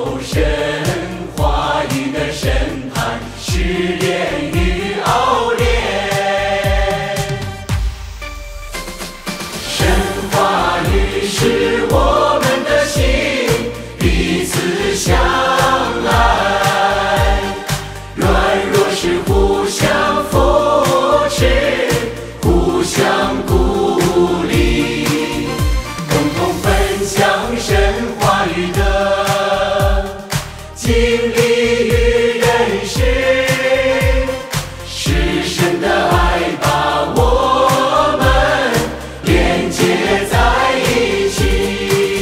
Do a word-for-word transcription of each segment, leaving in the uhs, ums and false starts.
有神话语的审判，试炼与熬炼。神话语是我们的心，彼此相爱，软弱时互相扶持，互相鼓励，共同分享神话语的经历与认识，是神的爱把我们连接在一起。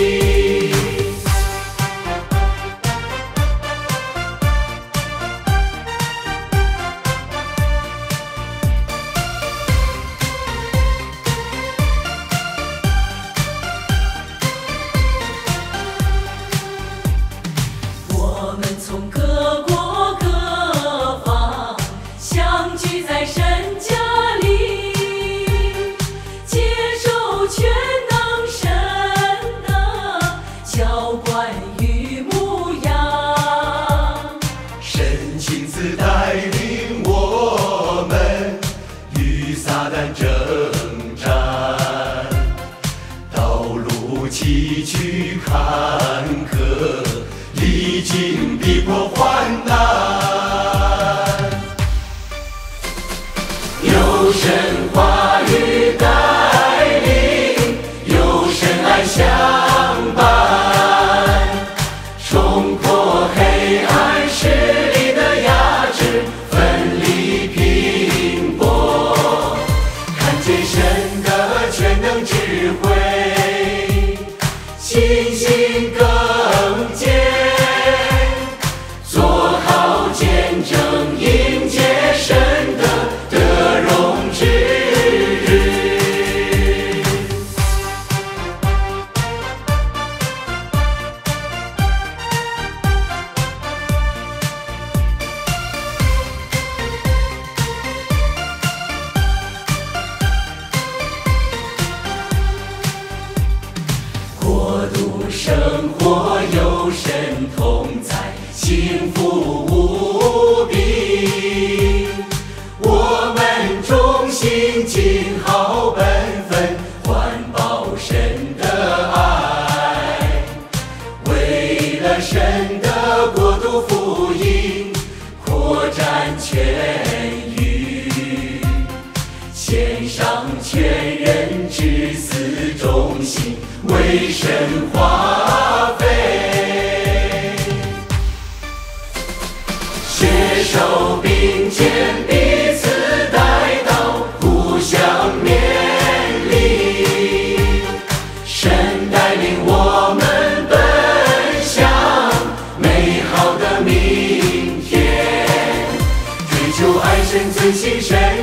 我们从各国各方相聚在神家里，接受全能神的浇灌与牧养。神亲自带领我们与撒旦征战，道路崎岖坎坷，历经逼迫患难，有神话语带领，有神爱相伴，冲破黑暗势力的压制，奋力拼搏，看见神的全能智慧，信心更坚，做好见证，迎接神的得荣之日。国度生活有神同在，幸福无比。我们衷心尽好本分，环保神的爱，为了神的国度福音扩展全域，献上全人至死忠心，为神花费，携手并肩，彼此带到，互相勉励。神带领我们奔向美好的明天，追求爱神，遵行神